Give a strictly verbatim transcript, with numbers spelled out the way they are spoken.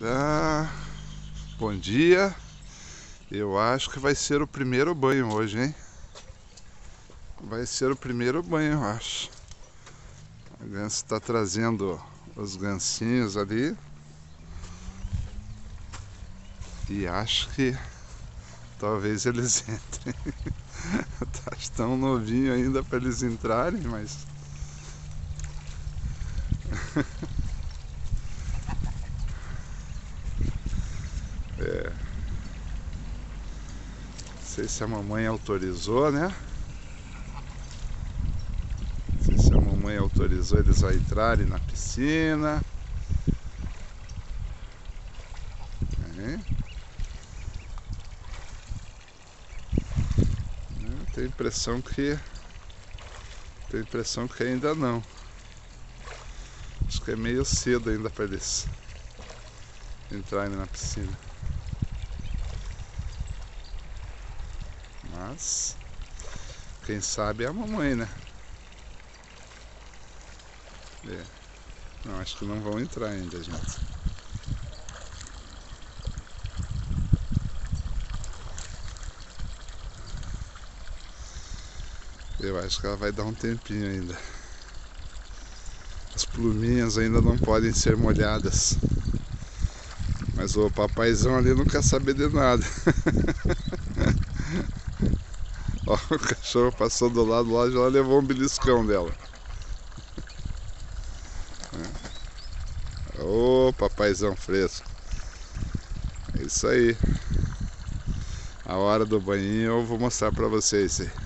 Ah, bom dia. Eu acho que vai ser o primeiro banho hoje, hein? Vai ser o primeiro banho, eu acho. A Ganso está trazendo os gansinhos ali. E acho que talvez eles entrem. Tá tão novinho ainda para eles entrarem, mas... é... Não sei se a mamãe autorizou, né? Não sei se a mamãe autorizou eles a entrarem na piscina. É. Tenho a impressão que... Tenho a impressão que ainda não. Acho que é meio cedo ainda para eles entrarem na piscina. Mas quem sabe é a mamãe, né? É. Não, acho que não vão entrar ainda, gente. Eu acho que ela vai dar um tempinho ainda. As pluminhas ainda não podem ser molhadas. Mas o papaizão ali não quer saber de nada. Ó, o cachorro passou do lado lá, já levou um beliscão dela. Ô, papaizão fresco. É isso aí. A hora do banhinho eu vou mostrar pra vocês aí.